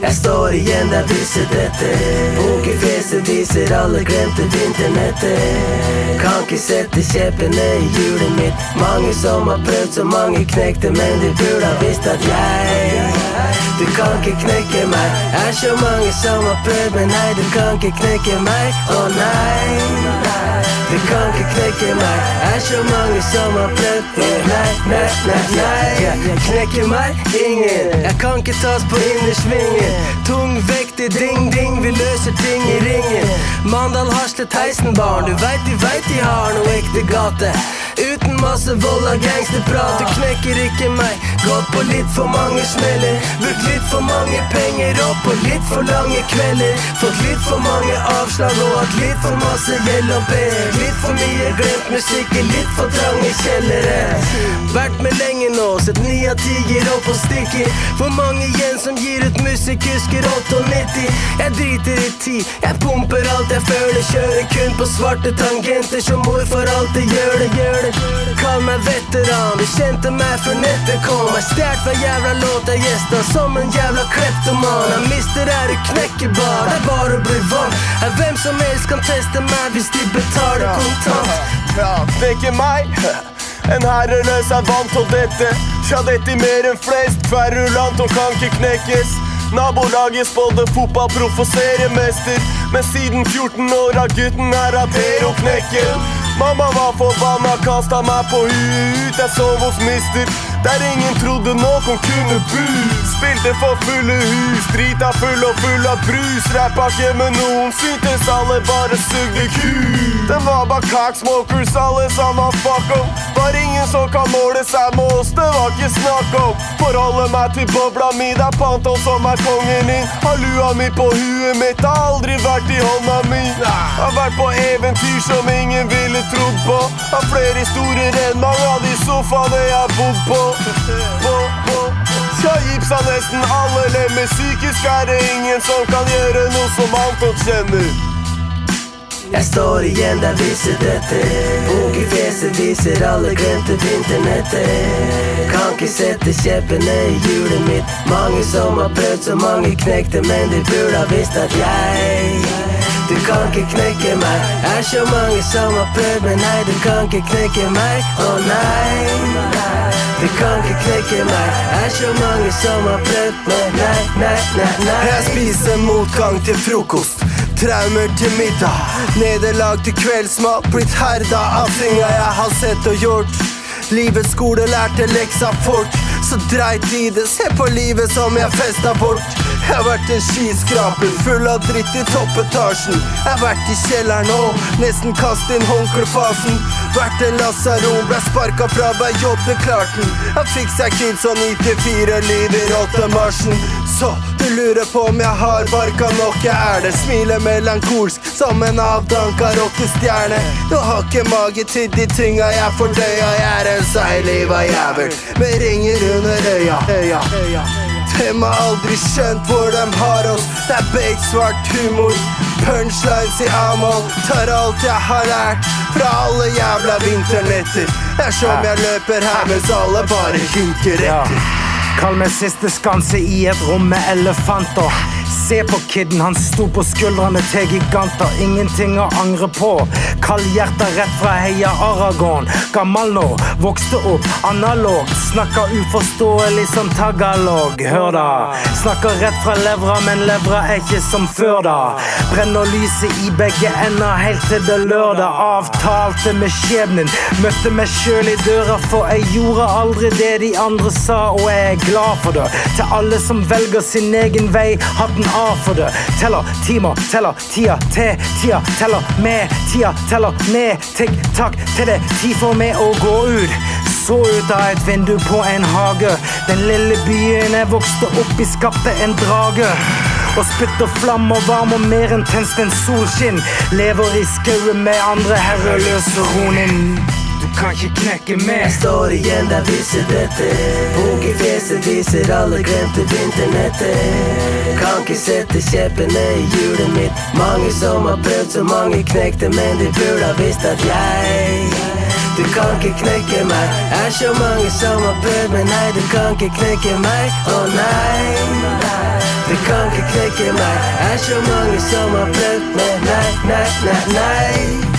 Jeg står igjen der viser dette. Bok i fjeset viser alle glemte vinternettet. Kan ikke sette kjeppene i hjulet mitt. Mange som har prøvd, så mange knekte, men de burde ha visst at du kan ikke knekke meg. Er så mange som har prøvd, men nei, du kan ikke knekke meg. Å nei, du kan ikke knekke meg. Er så mange som har prøvd, nei. Knekke meg, ingen. Jeg kan ikke tas på innersvingen. Tungvektig ding-ding, vi løser ting i ringen. Mandal, Harslet, Heisenbarn. Du vet de har noe ekte gate. Uten masse vold og gangsterprat. Du knekker ikke meg. Gått på litt for mange smeller. Brukt litt for mange penger opp på litt for lange kvelder. Fått litt for mange avslag og hatt litt for masse gjeld og ber. Litt for mye glemt musikk i litt for trange kjellere. Vært med lenge nå, sett 9 av 10 gir opp og stikker. For mange igjen som gir ut musikk, husker 98. Jeg driter i 10, jeg pumper alt jeg føler. Kjører kun på svarte tangenter, som morfar alltid gjør det. Kall meg veteran, du kjente meg før nettet kom. Jeg stjert hver jævla låt jeg gjester, som en jævla kleptoman. Jeg mister er du knekker bar, det er bare å bli vant. Hvem som helst kan teste meg hvis de betaler kontant. Ja, det er ikke meg. En herreløs er vant til dette. Ja, dette er mer enn flest. Hver rullant og kan ikke knekkes. Nabolaget spådde fotballproff og seriemester. Men siden 14 år har gutten her hatt hero-knekken. Mamma var forbanna, kastet meg på huet ut. Jeg sov hos mister, der ingen trodde noen kunne bu. Spilte for fulle hus, drita full og full av brus. Rappa ikke med noen, syntes alle bare sugde ku. Det var bare cocksmokers, alle sammen fuck em. Var ingen som kan måle seg med oss, det var ikke snakk om. Forholde meg til bobla mi, det er Panton som er kongen din. Har lua mi på huet mitt, har aldri vært i hånda mi. Har vært på eventyr som ingen ville trodd på. Har flere historier enn mange av de sofaene jeg bodd på. Jeg gipsa nesten alle lemmer. Psykisk er det ingen som kan gjøre noe som Anton kjenner. Jeg står igjen der viser dette. Bok i fjeset viser alle glemte vinternettet. Kan ikke sette kjeppene i hjulet mitt. Mange som har prøvd, så mange knekte, men de burde ha visst at du kan ikke knekke meg. Er så mange som har prøvd, men nei, du kan ikke knekke meg. Å nei, du kan ikke knekke meg. Er så mange som har prøvd, men nei. Jeg spiser motgang til frokost, traumer til middag, nederlag til kveldsmat. Blitt herda av tinga jeg har sett og gjort. Livets skole lærte leksa fort, så dreit i det. Se på livet som jeg festet bort. Jeg har vært en skyskraper, full av dritt i toppetasjen. Jeg har vært i kjelleren og nesten kastet inn håndklefasen. Vært en lasaron, ble sparket fra hver jobb det klart den. Jeg fikk seg kids og 94 lyder 8. marsen. Så du lurer på om jeg har barka nok, jeg er det. Smiler melankolsk som en avdanka rockestjerne. Du har ikke mage til de tinga jeg fordøya. Jeg er en seigliva jævel med ringer under øya. Dem har aldri skjønt hvor de har oss. Det er bakesvart humor, punchlines i A-mål. Tar alt jeg har lært fra alle jævla vinternetter. Det er som jeg løper her mens alle bare hinker etter. Kall meg siste skanse i et rom med elefanter. Se på kidden, han sto på skuldrene til giganter. Ingenting å angre på. Kall hjertet rett fra Heia Aragon. Gammel nå, vokste opp analog. Snakker uforståelig som tagalog. Hør da, snakker rett fra levra, men levra er ikke som før da. Brenner lyset i begge ender helt til det lørdag. Avtalte med skjebnen, møtte meg selv i døra, for jeg gjorde aldri det de andre sa, og jeg er glad for det. Til alle som velger sin egen vei, hatten av for det. Teller timer, teller tida til tida, teller med tida, teller ned. Tikk-takk til det, tid for meg å gå ut. Så ut av et vindu på en hage. Den lille byen jeg vokste opp i skapte en drage. Og spytter flam og varm og mer intenst enn solskinn. Lever i skauen med andre herreløse ronin. Du kan ikke knekke meg. Jeg står igjen der viser dette. Bok i fjeset viser alle glemte vinternettet. Kan ikke sette kjeppene i hjulet mitt. Mange som har prøvd, så mange knekte, men de burde ha visst at Du kan ikke knekke meg. Er så mange som har prøvd, men nei, du kan ikke knekke meg. Å nei, du kan ikke knekke meg. Er så mange som har prøvd, men nei, nei, nei, nei.